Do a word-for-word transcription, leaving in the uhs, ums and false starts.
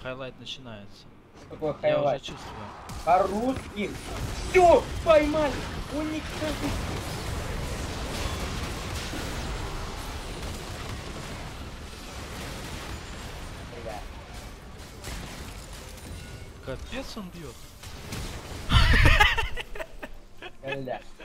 хайлайт начинается. Какой Я хайлайт? уже чувствую. По-русски. Все, поймали. Уничтожить. Бля. Капец он бьет. Бля.